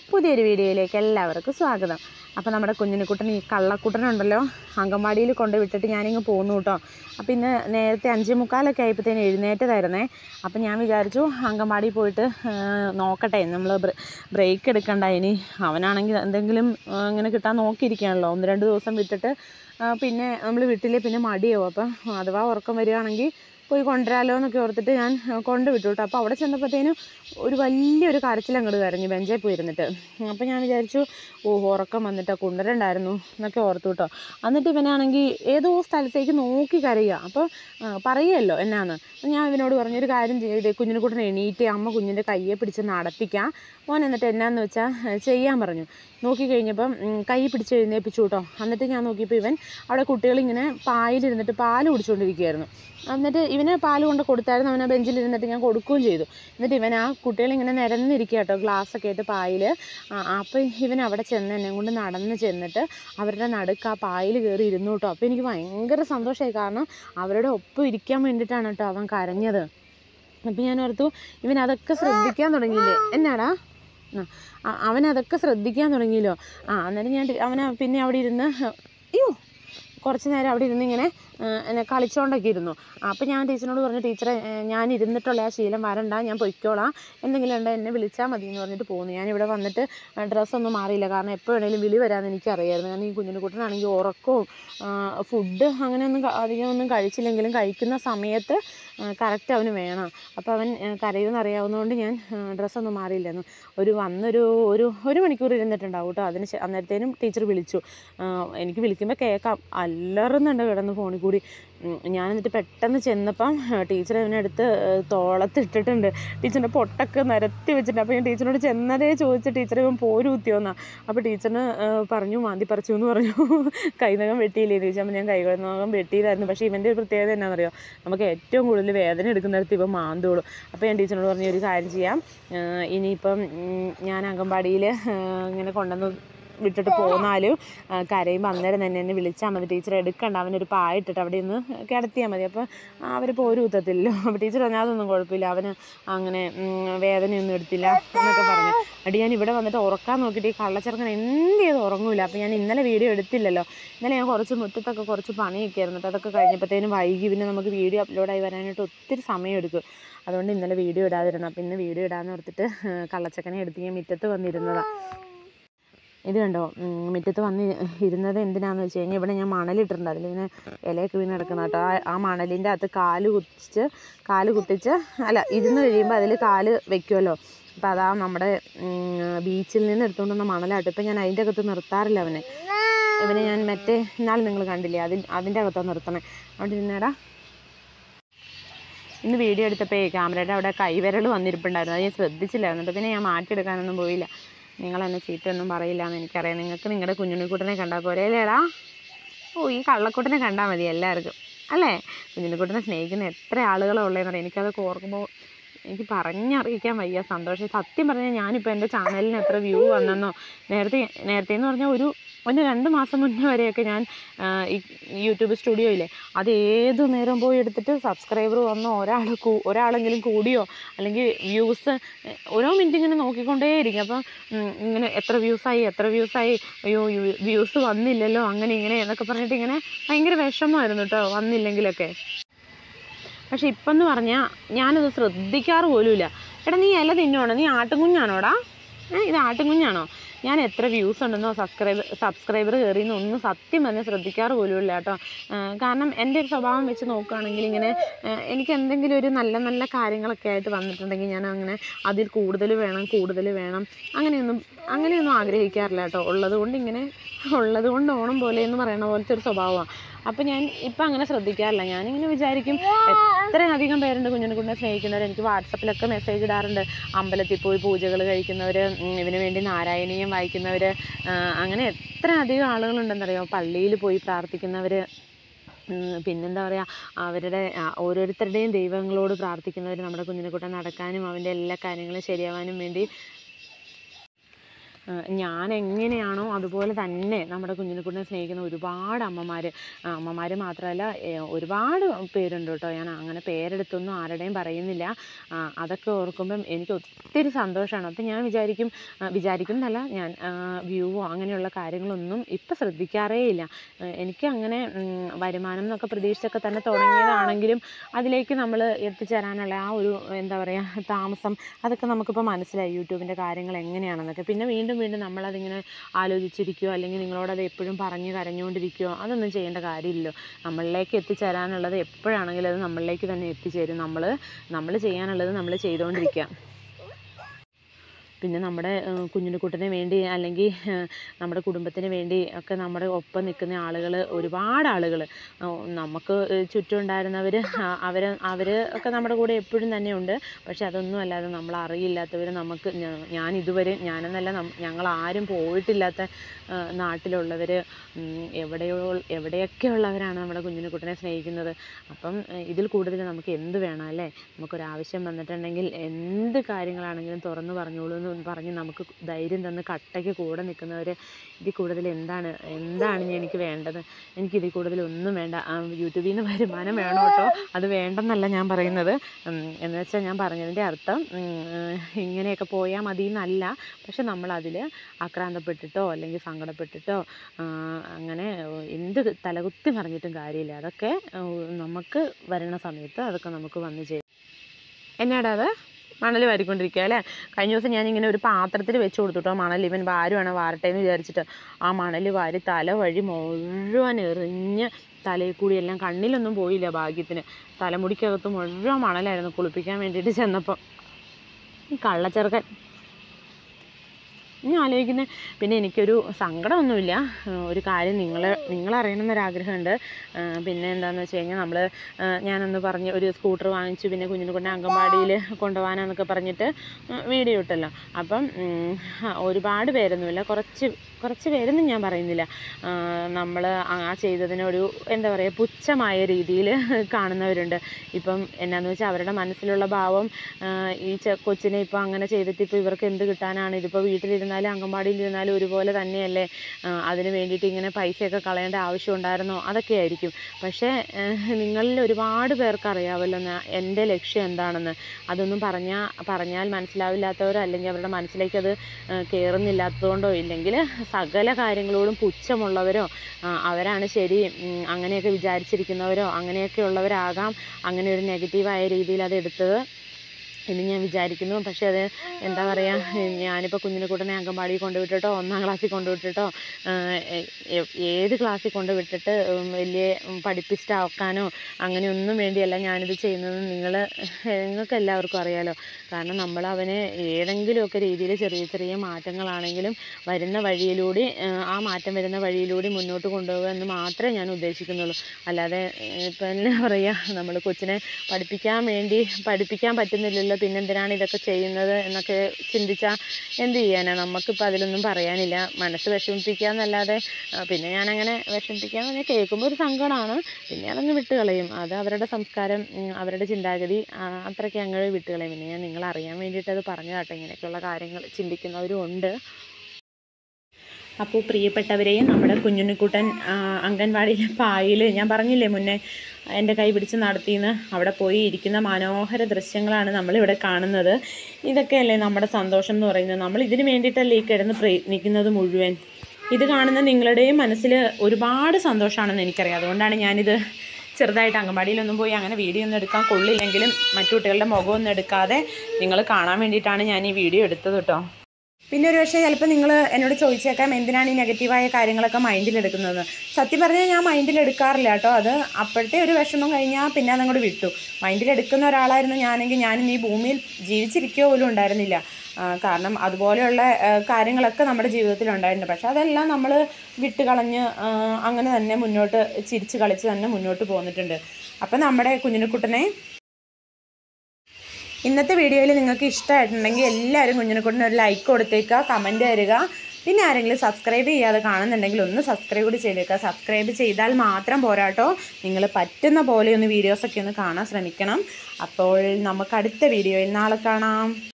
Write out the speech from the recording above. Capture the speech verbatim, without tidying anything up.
പുതിയൊരു വീഡിയോയിലേക്ക് എല്ലാവർക്കും സ്വാഗതം. അപ്പോൾ നമ്മുടെ കുഞ്ഞിനെക്കുട്ടൻ ഈ കള്ളക്കുട്ടനുണ്ടല്ലോ അങ്കൻവാടിയിൽ കൊണ്ട് വിട്ടിട്ട് ഞാനിങ്ങ് പോന്നു കേട്ടോ. അപ്പോൾ ഇന്ന് നേരത്തെ അഞ്ചേ മുക്കാലൊക്കെ ആയപ്പോഴത്തേന് എഴുന്നേറ്റതായിരുന്നേ. അപ്പം ഞാൻ വിചാരിച്ചു അങ്കൻവാടിയിൽ പോയിട്ട് നോക്കട്ടെ, നമ്മൾ ബ്രേക്ക് എടുക്കണ്ട ഇനി. അവനാണെങ്കിൽ എന്തെങ്കിലും ഇങ്ങനെ കിട്ടാൻ നോക്കിയിരിക്കുകയാണല്ലോ. ഒന്ന് രണ്ട് ദിവസം വിട്ടിട്ട് പിന്നെ നമ്മൾ വിട്ടില്ലേ പിന്നെ മടിയാവും. അപ്പം അഥവാ ഉറക്കം വരികയാണെങ്കിൽ പോയി കൊണ്ടുവരാമല്ലോ എന്നൊക്കെ ഓർത്തിട്ട് ഞാൻ കൊണ്ട് വിട്ടു കേട്ടോ. അപ്പോൾ അവിടെ ചെന്നപ്പോഴത്തേനും ഒരു വലിയൊരു കരച്ചിലങ്ങോട്ട് കരഞ്ഞു ബെഞ്ചിൽ പോയിരുന്നിട്ട്. അപ്പോൾ ഞാൻ വിചാരിച്ചു ഓ ഉറക്കം വന്നിട്ട് കൊണ്ടുവരണ്ടായിരുന്നു എന്നൊക്കെ ഓർത്തു കേട്ടോ. എന്നിട്ട് ഇവനാണെങ്കിൽ ഏതോ സ്ഥലത്തേക്ക് നോക്കി കരയുക. അപ്പോൾ പറയുമല്ലോ എന്നാന്ന്. ഞാൻ ഇവനോട് പറഞ്ഞു ഒരു കാര്യം ചെയ്തേ, കുഞ്ഞിനെക്കുട്ടൻ എണീറ്റ് അമ്മ കുഞ്ഞിൻ്റെ കയ്യെ പിടിച്ച് നടത്തിക്കാം മോൻ, എന്നിട്ട് എന്നാന്ന് വെച്ചാൽ ചെയ്യാൻ പറഞ്ഞു. നോക്കിക്കഴിഞ്ഞപ്പം കൈ പിടിച്ച് എഴുന്നേൽപ്പിച്ചു കേട്ടോ. എന്നിട്ട് ഞാൻ നോക്കിയപ്പോൾ ഇവൻ അവിടെ കുട്ടികളിങ്ങനെ പായലിരുന്നിട്ട് പാല് കുടിച്ചുകൊണ്ടിരിക്കുകയായിരുന്നു. എന്നിട്ട് ഇവന് പാല് കൊണ്ട് കൊടുത്തായിരുന്നു. അവൻ ആ ബെഞ്ചിലിരുന്നിട്ട് ഞാൻ കൊടുക്കുകയും ചെയ്തു. എന്നിട്ട് ഇവൻ ആ കുട്ടികളിങ്ങനെ നിരന്നിരിക്കുക കേട്ടോ, ഗ്ലാസ്സൊക്കെ ആയിട്ട് പായിൽ. അപ്പോൾ ഇവൻ അവിടെ ചെന്ന് എന്നെ കൊണ്ട് നടന്ന് ചെന്നിട്ട് അവരുടെ നടുക്ക് ആ പായിൽ കയറി ഇരുന്നു കേട്ടോ. അപ്പോൾ എനിക്ക് ഭയങ്കര സന്തോഷമായി, കാരണം അവരുടെ ഒപ്പം ഇരിക്കാൻ വേണ്ടിയിട്ടാണ് കേട്ടോ അവൻ കരഞ്ഞത്. അപ്പോൾ ഞാൻ ഓർത്തു ഇവൻ അതൊക്കെ ശ്രദ്ധിക്കാൻ തുടങ്ങിയില്ലേ. എന്നാടാ ആ അവനതൊക്കെ ശ്രദ്ധിക്കാൻ തുടങ്ങിയല്ലോ. ആ എന്നിട്ട് ഞാൻ അവനെ പിന്നെ അവിടെ ഇരുന്ന് അയ്യോ കുറച്ച് നേരം അവിടെ ഇരുന്ന് ഇങ്ങനെ എന്നെ കളിച്ചുകൊണ്ടൊക്കെ ഇരുന്നു. അപ്പോൾ ഞാൻ ടീച്ചറിനോട് പറഞ്ഞു, ടീച്ചറെ ഞാൻ ഇരുന്നിട്ടുള്ള ആ ശീലം വരണ്ട, ഞാൻ പൊയ്ക്കോളാം, എന്തെങ്കിലും ഉണ്ടോ എന്നെ വിളിച്ചാൽ മതി എന്ന് പറഞ്ഞിട്ട് പോകുന്നു. ഞാനിവിടെ വന്നിട്ട് ഡ്രസ്സൊന്നും മാറിയില്ല, കാരണം എപ്പോൾ വേണേലും വിളി വരാമെന്ന് എനിക്കറിയായിരുന്നു. കാരണം ഈ കുഞ്ഞിനെക്കുട്ടനാണെങ്കിൽ ഉറക്കവും ഫുഡ് അങ്ങനെയൊന്നും അധികം ഒന്നും കഴിച്ചില്ലെങ്കിലും കഴിക്കുന്ന സമയത്ത് കറക്റ്റ് അവന് വേണം. അപ്പോൾ അവൻ കരയുമെന്ന് അറിയാവുന്നതുകൊണ്ട് ഞാൻ ഡ്രസ്സൊന്നും മാറിയില്ലെന്ന്. ഒരു വന്നൊരു ഒരു ഒരു മണിക്കൂർ ഇരുന്നിട്ടുണ്ടാവും കേട്ടോ. അതിന് അന്നേരത്തേനും ടീച്ചർ വിളിച്ചു. എനിക്ക് വിളിക്കുമ്പോൾ കേൾക്കാം അല്ലറുന്നുണ്ട് കിടന്ന് ഫോണിൽ കൂടി. ഞാൻ എന്നിട്ട് പെട്ടെന്ന് ചെന്നപ്പം ടീച്ചർ ഇവനെടുത്ത് തോളത്തിട്ടിട്ടുണ്ട്. ടീച്ചറിൻ്റെ പൊട്ടൊക്കെ നിരത്തി വെച്ചിട്ടുണ്ട്. അപ്പോൾ ഞാൻ ടീച്ചറിനോട് ചെന്നതേ ചോദിച്ച ടീച്ചർ ഇവൻ പോരു കുത്തിയോന്നാ. അപ്പോൾ ടീച്ചറിന് പറഞ്ഞു മാന്തി പറിച്ചു എന്ന് പറഞ്ഞു. കൈനകം വെട്ടിയില്ലേ ചോദിച്ചാൽ. അപ്പോൾ ഞാൻ കൈനകം വെട്ടിയില്ലായിരുന്നു. പക്ഷേ ഇവൻ്റെ ഒരു പ്രത്യേകത എന്നാണെന്നറിയോ, നമുക്ക് ഏറ്റവും കൂടുതൽ വേദന എടുക്കുന്നിടത്ത് ഇപ്പം മാന്തോളൂ. അപ്പോൾ ഞാൻ ടീച്ചറിനോട് പറഞ്ഞു ഒരു കാര്യം ചെയ്യാം, ഇനിയിപ്പം ഞാൻ അങ്കൻവാടിയിൽ ഇങ്ങനെ കൊണ്ടുവന്ന് വിട്ടിട്ട് പോന്നാലും കരയുമ്പോൾ അന്നേരം തന്നെ എന്നെ വിളിച്ചാൽ മതി, ടീച്ചർ എടുക്കണ്ട, അവനൊരു പായിട്ടിട്ട് അവിടെ നിന്ന് കിടത്തിയാൽ മതി, അപ്പോൾ അവർ പോരും ഊത്തത്തില്ലല്ലോ. അപ്പോൾ ടീച്ചർ പറഞ്ഞാൽ അതൊന്നും കുഴപ്പമില്ല, അവന് അങ്ങനെ വേദനയൊന്നും എടുത്തില്ല എന്നൊക്കെ പറഞ്ഞു. അടി ഞാൻ ഇവിടെ വന്നിട്ട് ഉറക്കാൻ നോക്കിയിട്ട് ഈ കള്ളച്ചെറുക്കൻ എന്ത് ചെയ്ത് ഉറങ്ങൂല. അപ്പോൾ ഞാൻ ഇന്നലെ വീഡിയോ എടുത്തില്ലല്ലോ. ഇന്നലെ ഞാൻ കുറച്ച് മുറ്റത്തൊക്കെ കുറച്ച് പണിയൊക്കെ ആയിരുന്നു കേട്ടോ. അതൊക്കെ കഴിഞ്ഞപ്പോഴത്തേനും വൈകി, പിന്നെ നമുക്ക് വീഡിയോ അപ്ലോഡായി വരാനായിട്ട് ഒത്തിരി സമയം എടുക്കും. അതുകൊണ്ട് ഇന്നലെ വീഡിയോ ഇടാതിരുന്നു. അപ്പോൾ ഇന്ന് വീഡിയോ ഇടാമെന്ന് ഓർത്തിട്ട് കള്ളച്ചക്കനെ എടുത്ത് ഞാൻ മുറ്റത്ത് വന്നിരുന്നതാണ്. ഇത് കണ്ടോ, മുറ്റത്ത് വന്ന് ഇരുന്നത് എന്തിനാണെന്ന് വെച്ച് കഴിഞ്ഞാൽ ഇവിടെ ഞാൻ മണലിട്ടിട്ടുണ്ട്, അതിലിങ്ങനെ ഇലയൊക്കെ വീണ് കിടക്കുന്ന കേട്ടോ. ആ ആ മണലിൻ്റെ അകത്ത് കാല് കുത്തിച്ച് കാല് കുത്തിച്ച് അല്ല ഇരുന്ന് കഴിയുമ്പോൾ അതിൽ കാല് വെക്കുമല്ലോ. അപ്പോൾ അതാ നമ്മുടെ ബീച്ചിൽ നിന്ന് എടുത്തുകൊണ്ട് വന്ന മണലാട്ടോ. ഇപ്പം ഞാൻ അതിൻ്റെ അകത്ത് നിർത്താറില്ല അവനെ. ഇവനെ ഞാൻ മറ്റേ ഇന്നാൾ നിങ്ങൾ കണ്ടില്ലേ, അതിൽ അതിൻ്റെ അകത്താണ് നിർത്തണേ. അവിടെ ഇരുന്നേടാ. ഇന്ന് വീഡിയോ എടുത്തപ്പോൾ ക്യാമറയുടെ അവിടെ കൈവിരൽ വന്നിരിപ്പുണ്ടായിരുന്നു, അത് ഞാൻ ശ്രദ്ധിച്ചില്ലായിരുന്നു കേട്ടോ. പിന്നെ ഞാൻ മാറ്റിയെടുക്കാനൊന്നും പോയില്ല. നിങ്ങളെന്നെ ചീറ്റൊന്നും പറയില്ല എന്ന് എനിക്കറിയാം. നിങ്ങൾക്ക് നിങ്ങളുടെ കുഞ്ഞുണ്ണിക്കുട്ടനെ കണ്ടാൽ പോരേലേടാ. ഓ ഈ കള്ളക്കുട്ടനെ കണ്ടാൽ മതി എല്ലാവർക്കും അല്ലേ. കുഞ്ഞുണ്ണിക്കുട്ടനെ സ്നേഹിക്കുന്ന എത്ര ആളുകളാണ് ഉള്ളതെന്ന് അറിയാം. എനിക്കതൊക്കെ ഓർക്കുമ്പോൾ എനിക്ക് പറഞ്ഞറിയിക്കാൻ വയ്യ സന്തോഷം. സത്യം പറഞ്ഞാൽ ഞാനിപ്പോൾ എൻ്റെ ചാനലിന് എത്ര വ്യൂ വന്നെന്നോ. നേരത്തെ നേരത്തെ എന്ന് പറഞ്ഞാൽ ഒരു ഒന്ന് രണ്ട് മാസം മുന്നേ വരെയൊക്കെ ഞാൻ ഈ യൂട്യൂബ് സ്റ്റുഡിയോ ഇല്ലേ, അത് ഏത് നേരം പോയി എടുത്തിട്ട് സബ്സ്ക്രൈബർ വന്നോ ഒരാൾ ഒരാളെങ്കിലും കൂടിയോ അല്ലെങ്കിൽ വ്യൂസ് ഓരോ മിനിറ്റ് ഇങ്ങനെ നോക്കിക്കൊണ്ടേയിരിക്കും. അപ്പം ഇങ്ങനെ എത്ര വ്യൂസായി എത്ര വ്യൂസായി അയ്യോ വ്യൂസ് വന്നില്ലല്ലോ അങ്ങനെ ഇങ്ങനെ എന്നൊക്കെ പറഞ്ഞിട്ട് ഇങ്ങനെ ഭയങ്കര വിഷമമായിരുന്നു കേട്ടോ വന്നില്ലെങ്കിലൊക്കെ. പക്ഷെ ഇപ്പം എന്ന് പറഞ്ഞാൽ ഞാനത് ശ്രദ്ധിക്കാറ് പോലുമില്ല. എടാ നീ ഇല തിന്നുവാണോ, നീ ആട്ടുംകുഞ്ഞാണോടാ, ഇത് ആട്ടുംകുഞ്ഞാണോ? ഞാൻ എത്ര വ്യൂസ് ഉണ്ടെന്നോ സബ്സ്ക്രൈബ് സബ്സ്ക്രൈബർ കയറിയെന്നോ ഒന്നും സത്യം പറഞ്ഞാൽ ശ്രദ്ധിക്കാറ് പോലുമില്ല കേട്ടോ. കാരണം എൻ്റെ ഒരു സ്വഭാവം വെച്ച് നോക്കുകയാണെങ്കിൽ ഇങ്ങനെ എനിക്ക് എന്തെങ്കിലും ഒരു നല്ല നല്ല കാര്യങ്ങളൊക്കെ ആയിട്ട് വന്നിട്ടുണ്ടെങ്കിൽ ഞാൻ അങ്ങനെ അതിൽ കൂടുതൽ വേണം കൂടുതൽ വേണം അങ്ങനെയൊന്നും അങ്ങനെയൊന്നും ആഗ്രഹിക്കാറില്ല കേട്ടോ. ഉള്ളത് കൊണ്ട് ഇങ്ങനെ ഉള്ളത് കൊണ്ട് ഓണം പോലെ എന്ന് പറയുന്ന പോലത്തെ ഒരു സ്വഭാവമാണ്. അപ്പോൾ ഞാൻ ഇപ്പം അങ്ങനെ ശ്രദ്ധിക്കാറില്ല. ഞാനിങ്ങനെ വിചാരിക്കും എത്രയധികം പേരുണ്ട് കുഞ്ഞിനെക്കുട്ടനെ സ്നേഹിക്കുന്നവർ. എനിക്ക് വാട്സപ്പിലൊക്കെ മെസ്സേജ് ഇടാറുണ്ട്. അമ്പലത്തിൽ പോയി പൂജകൾ കഴിക്കുന്നവർ, ഇവന് വേണ്ടി നാരായണീയം വായിക്കുന്നവർ, അങ്ങനെ എത്ര അധികം ആളുകളുണ്ടെന്നറിയോ. പള്ളിയിൽ പോയി പ്രാർത്ഥിക്കുന്നവർ, പിന്നെന്താ പറയുക അവരുടെ ഓരോരുത്തരുടെയും ദൈവങ്ങളോട് പ്രാർത്ഥിക്കുന്നവർ, നമ്മുടെ കുഞ്ഞിനെക്കുട്ടൻ നടക്കാനും അവൻ്റെ എല്ലാ കാര്യങ്ങളും ശരിയാവാനും വേണ്ടി ഞാൻ എങ്ങനെയാണോ അതുപോലെ തന്നെ നമ്മുടെ കുഞ്ഞിനെക്കുട്ടിനെ സ്നേഹിക്കുന്ന ഒരുപാട് അമ്മമാർ അമ്മമാർ മാത്രമല്ല ഒരുപാട് പേരുണ്ട് കേട്ടോ. ഞാൻ അങ്ങനെ പേരെടുത്തൊന്നും ആരുടെയും പറയുന്നില്ല. അതൊക്കെ ഓർക്കുമ്പം എനിക്ക് ഒത്തിരി സന്തോഷമാണ്. അപ്പം ഞാൻ വിചാരിക്കും വിചാരിക്കുന്നതല്ല ഞാൻ വ്യൂവോ അങ്ങനെയുള്ള കാര്യങ്ങളൊന്നും ഇപ്പം ശ്രദ്ധിക്കാറേ ഇല്ല. എനിക്ക് അങ്ങനെ വരുമാനം എന്നൊക്കെ പ്രതീക്ഷിച്ചൊക്കെ തന്നെ തുടങ്ങിയതാണെങ്കിലും അതിലേക്ക് നമ്മൾ എത്തിച്ചേരാനുള്ള ആ ഒരു എന്താ പറയുക താമസം അതൊക്കെ നമുക്കിപ്പോൾ മനസ്സിലായി യൂട്യൂബിൻ്റെ കാര്യങ്ങൾ എങ്ങനെയാണെന്നൊക്കെ. പിന്നെ വീണ്ടും വീണ്ടും നമ്മളതിങ്ങനെ ആലോചിച്ചിരിക്കുകയോ അല്ലെങ്കിൽ നിങ്ങളോടത് എപ്പോഴും പറഞ്ഞ് കരഞ്ഞുകൊണ്ടിരിക്കുകയോ അതൊന്നും ചെയ്യേണ്ട കാര്യമില്ലല്ലോ. നമ്മളിലേക്ക് എത്തിച്ചേരാനുള്ളത് എപ്പോഴാണെങ്കിലും അത് നമ്മളിലേക്ക് തന്നെ എത്തിച്ചേരും. നമ്മൾ നമ്മൾ ചെയ്യാനുള്ളത് നമ്മൾ ചെയ്തുകൊണ്ടിരിക്കുക. പിന്നെ നമ്മുടെ കുഞ്ഞിനെക്കുട്ടിന് വേണ്ടി അല്ലെങ്കിൽ നമ്മുടെ കുടുംബത്തിന് വേണ്ടി ഒക്കെ നമ്മുടെ ഒപ്പം നിൽക്കുന്ന ആളുകൾ ഒരുപാട് ആളുകൾ നമുക്ക് ചുറ്റും ഉണ്ടായിരുന്നവർ അവർ അവർ ഒക്കെ നമ്മുടെ കൂടെ എപ്പോഴും തന്നെ ഉണ്ട്. പക്ഷെ അതൊന്നും അല്ലാതെ നമ്മൾ അറിയില്ലാത്തവർ നമുക്ക് ഞാൻ ഇതുവരെ ഞാനെന്നല്ല ഞങ്ങൾ ആരും പോയിട്ടില്ലാത്ത നാട്ടിലുള്ളവർ എവിടെയോ എവിടെയൊക്കെ ഉള്ളവരാണ് നമ്മുടെ കുഞ്ഞിനെക്കുട്ടിനെ സ്നേഹിക്കുന്നത്. അപ്പം ഇതിൽ കൂടുതൽ നമുക്ക് എന്ത് വേണം അല്ലേ? നമുക്കൊരാവശ്യം വന്നിട്ടുണ്ടെങ്കിൽ എന്ത് കാര്യങ്ങളാണെങ്കിലും തുറന്നു പറഞ്ഞോളൂ എന്ന് പറഞ്ഞ് നമുക്ക് ധൈര്യം തന്ന് കട്ടയ്ക്ക് കൂടെ നിൽക്കുന്നവർ ഇതിൽ കൂടുതൽ എന്താണ് എന്താണ് എനിക്ക് വേണ്ടത്? എനിക്കിതിൽ കൂടുതൽ ഒന്നും വേണ്ട. യൂട്യൂബിൽ നിന്ന് വരുമാനം വേണം കേട്ടോ, അത് വേണ്ടെന്നല്ല ഞാൻ പറയുന്നത്. എന്ന് വെച്ചാൽ ഞാൻ പറഞ്ഞതിൻ്റെ അർത്ഥം ഇങ്ങനെയൊക്കെ പോയാൽ മതി എന്നല്ല. പക്ഷെ നമ്മളതിൽ ആക്രാന്തപ്പെട്ടിട്ടോ അല്ലെങ്കിൽ സങ്കടപ്പെട്ടിട്ടോ അങ്ങനെ എന്ത് തലകുത്തി പറഞ്ഞിട്ടും കാര്യമില്ല. അതൊക്കെ നമുക്ക് വരണ സമയത്ത് അതൊക്കെ നമുക്ക് വന്നു ചേരും. എന്നാടാ അത് മണൽ വാരിക്കൊണ്ടിരിക്കുക അല്ലേ? കഴിഞ്ഞ ദിവസം ഞാനിങ്ങനെ ഒരു പാത്രത്തിൽ വെച്ച് കൊടുത്തുട്ടോ മണൽ. ഇവൻ വാരുവാണ് വാരട്ടെ എന്ന് വിചാരിച്ചിട്ട് ആ മണൽ വാരി തല വഴി മുഴുവൻ എറിഞ്ഞ് തലയിൽ കൂടി എല്ലാം കണ്ണിലൊന്നും പോയില്ല ഭാഗ്യത്തിന്. തലമുടിക്കകത്ത് മുഴുവൻ മണലായിരുന്നു. കുളിപ്പിക്കാൻ വേണ്ടിയിട്ട് ചെന്നപ്പം ഈ കള്ളച്ചെറുക്കൻ ഞാൻ ആലോചിക്കുന്നത്. പിന്നെ എനിക്കൊരു സങ്കടമൊന്നുമില്ല. ഒരു കാര്യം നിങ്ങൾ നിങ്ങളറിയണമെന്നൊരാഗ്രഹമുണ്ട്. പിന്നെ എന്താണെന്ന് വെച്ച് കഴിഞ്ഞാൽ നമ്മൾ ഞാനൊന്ന് പറഞ്ഞ് ഒരു സ്കൂട്ടർ വാങ്ങിച്ചു, പിന്നെ കുഞ്ഞിനെ കൊണ്ട് അംഗൻവാടിയിൽ കൊണ്ടുപോകാനാന്നൊക്കെ പറഞ്ഞിട്ട് വീഡിയോ ഇട്ടല്ലോ. അപ്പം ഒരുപാട് പേരൊന്നുമില്ല, കുറച്ച് കുറച്ച് പേരൊന്നും ഞാൻ പറയുന്നില്ല. നമ്മൾ ആ ചെയ്തതിനൊരു എന്താ പറയുക പുച്ഛമായ രീതിയിൽ കാണുന്നവരുണ്ട്. ഇപ്പം എന്നാന്ന് വെച്ചാൽ അവരുടെ മനസ്സിലുള്ള ഭാവം ഈ കൊച്ചിനെ ഇപ്പോൾ അങ്ങനെ ചെയ്തിട്ട് ഇപ്പോൾ ഇവർക്ക് എന്ത് കിട്ടാനാണ്? ഇതിപ്പോൾ വീട്ടിലിരുന്നാലും അംഗൻവാടിയിലിരുന്നാലും ഒരുപോലെ തന്നെയല്ലേ? അതിന് വേണ്ടിയിട്ട് ഇങ്ങനെ പൈസയൊക്കെ കളയേണ്ട ആവശ്യം ഉണ്ടായിരുന്നോ? അതൊക്കെ ആയിരിക്കും. പക്ഷേ നിങ്ങളിൽ ഒരുപാട് പേർക്ക് അറിയാമല്ലോ എൻ്റെ ലക്ഷ്യം എന്താണെന്ന്. അതൊന്നും പറഞ്ഞാൽ പറഞ്ഞാൽ മനസ്സിലാവില്ലാത്തവരോ അല്ലെങ്കിൽ അവരുടെ മനസ്സിലേക്ക് അത് കയറുന്നില്ലാത്തതുകൊണ്ടോ ഇല്ലെങ്കിൽ സകല കാര്യങ്ങളോടും പുച്ഛമുള്ളവരോ അവരാണ് ശരി അങ്ങനെയൊക്കെ വിചാരിച്ചിരിക്കുന്നവരോ അങ്ങനെയൊക്കെ ഉള്ളവരാകാം അങ്ങനെ ഒരു നെഗറ്റീവായ രീതിയിൽ അത് എടുത്തത് എന്ന് ഞാൻ വിചാരിക്കുന്നു. പക്ഷേ അത് എന്താ പറയുക, ഞാനിപ്പോൾ കുഞ്ഞിനെക്കുട്ടനെ അംഗൻവാടിയിൽ കൊണ്ടുവിട്ടിട്ടോ ഒന്നാം ക്ലാസ്സിൽ കൊണ്ടുവിട്ടിട്ടോ ഏത് ക്ലാസ്സിൽ കൊണ്ടുവിട്ടിട്ട് വലിയ പഠിപ്പിസ്റ്റാക്കാനോ അങ്ങനെയൊന്നും വേണ്ടിയല്ല ഞാനിത് ചെയ്യുന്നത്. നിങ്ങൾ നിങ്ങൾക്ക് എല്ലാവർക്കും അറിയാലോ. കാരണം നമ്മൾ അവനെ ഏതെങ്കിലുമൊക്കെ രീതിയിൽ ചെറിയ ചെറിയ മാറ്റങ്ങളാണെങ്കിലും വരുന്ന വഴിയിലൂടെ ആ മാറ്റം വരുന്ന വഴിയിലൂടെ മുന്നോട്ട് കൊണ്ടുപോകുക എന്ന് മാത്രമേ ഞാൻ ഉദ്ദേശിക്കുന്നുള്ളൂ. അല്ലാതെ ഇപ്പം എന്നാ പറയുക, നമ്മൾ കൊച്ചിനെ പഠിപ്പിക്കാൻ വേണ്ടി പഠിപ്പിക്കാൻ പറ്റുന്നില്ലല്ലോ പിന്നെന്തിനാണ് ഇതൊക്കെ ചെയ്യുന്നത് എന്നൊക്കെ ചിന്തിച്ചാൽ എന്ത് ചെയ്യാനാണ്? നമുക്കിപ്പോൾ അതിലൊന്നും പറയാനില്ല. മനസ്സ് വിഷമിപ്പിക്കുക എന്നല്ലാതെ പിന്നെ ഞാനങ്ങനെ വിഷമിപ്പിക്കുക എന്ന് പറഞ്ഞാൽ കേൾക്കുമ്പോൾ ഒരു സങ്കടമാണ്. പിന്നെ അതങ്ങ് വിട്ട് കളയും. അത് അവരുടെ സംസ്കാരം അവരുടെ ചിന്താഗതി അത്രയ്ക്ക് അങ്ങ് വിട്ട് കളയും. പിന്നെ ഞാൻ നിങ്ങളറിയാൻ വേണ്ടിയിട്ട് അത് പറഞ്ഞു കേട്ടോ. ഇങ്ങനെയൊക്കെയുള്ള കാര്യങ്ങൾ ചിന്തിക്കുന്നവരും ഉണ്ട്. അപ്പോൾ പ്രിയപ്പെട്ടവരെയും നമ്മുടെ കുഞ്ഞുണ്ണിക്കുട്ടൻ അംഗൻവാടിയിലെ പായിൽ ഞാൻ പറഞ്ഞില്ലേ മുന്നേ എൻ്റെ കൈ പിടിച്ച് നടത്തിയെന്ന്, അവിടെ പോയി ഇരിക്കുന്ന മനോഹര ദൃശ്യങ്ങളാണ് നമ്മളിവിടെ കാണുന്നത്. ഇതൊക്കെയല്ലേ നമ്മുടെ സന്തോഷം എന്ന് പറയുന്നത്. നമ്മൾ ഇതിന് വേണ്ടിയിട്ടല്ലേ ഈ കിടന്ന് പ്രയത്നിക്കുന്നത് മുഴുവൻ. ഇത് കാണുന്ന നിങ്ങളുടെയും മനസ്സിൽ ഒരുപാട് സന്തോഷമാണെന്ന് എനിക്കറിയാം. അതുകൊണ്ടാണ് ഞാനിത് ചെറുതായിട്ട് അംഗൻവാടിയിലൊന്നും പോയി അങ്ങനെ വീഡിയോ ഒന്നും എടുക്കാൻ കൊള്ളില്ലെങ്കിലും മറ്റു കുട്ടികളുടെ മുഖമൊന്നും എടുക്കാതെ നിങ്ങൾ കാണാൻ വേണ്ടിയിട്ടാണ് ഞാൻ ഈ വീഡിയോ എടുത്തത് കേട്ടോ. പിന്നെ ഒരു പക്ഷേ ചിലപ്പോൾ നിങ്ങൾ എന്നോട് ചോദിച്ചേക്കാം എന്തിനാണ് ഈ നെഗറ്റീവായ കാര്യങ്ങളൊക്കെ മൈൻഡിലെടുക്കുന്നത്. സത്യം പറഞ്ഞാൽ ഞാൻ മൈൻഡിലെടുക്കാറില്ല കേട്ടോ. അത് അപ്പോഴത്തെ ഒരു വിഷമം കഴിഞ്ഞാൽ പിന്നെ അതങ്ങോട്ട് വിട്ടു. മൈൻഡിലെടുക്കുന്ന ഒരാളായിരുന്നു ഞാനെങ്കിൽ ഞാനും ഈ ഭൂമിയിൽ ജീവിച്ചിരിക്കുക പോലും ഉണ്ടായിരുന്നില്ല. കാരണം അതുപോലെയുള്ള കാര്യങ്ങളൊക്കെ നമ്മുടെ ജീവിതത്തിൽ ഉണ്ടായിട്ടുണ്ട്. പക്ഷേ അതെല്ലാം നമ്മൾ വിട്ട് കളഞ്ഞ് അങ്ങനെ തന്നെ മുന്നോട്ട് ചിരിച്ച് കളിച്ച് തന്നെ മുന്നോട്ട് പോന്നിട്ടുണ്ട്. അപ്പം നമ്മുടെ കുഞ്ഞിനെക്കുട്ടനെ ഇന്നത്തെ വീഡിയോയിൽ നിങ്ങൾക്ക് ഇഷ്ടമായിട്ടുണ്ടെങ്കിൽ എല്ലാവരും കുഞ്ഞിനെക്കുട്ടന് ഒരു ലൈക്ക് കൊടുത്തേക്കുക, കമൻറ്റ് തരിക. പിന്നെ ആരെങ്കിലും സബ്സ്ക്രൈബ് ചെയ്യാതെ കാണുന്നുണ്ടെങ്കിൽ ഒന്ന് സബ്സ്ക്രൈബ് കൂടി ചെയ്തേക്കുക. സബ്സ്ക്രൈബ് ചെയ്താൽ മാത്രം പോരാട്ടോ, നിങ്ങൾ പറ്റുന്ന പോലെ ഒന്ന് വീഡിയോസൊക്കെ ഒന്ന് കാണാൻ ശ്രമിക്കണം. അപ്പോൾ നമുക്ക് അടുത്ത വീഡിയോയിൽ നാളെ കാണാം.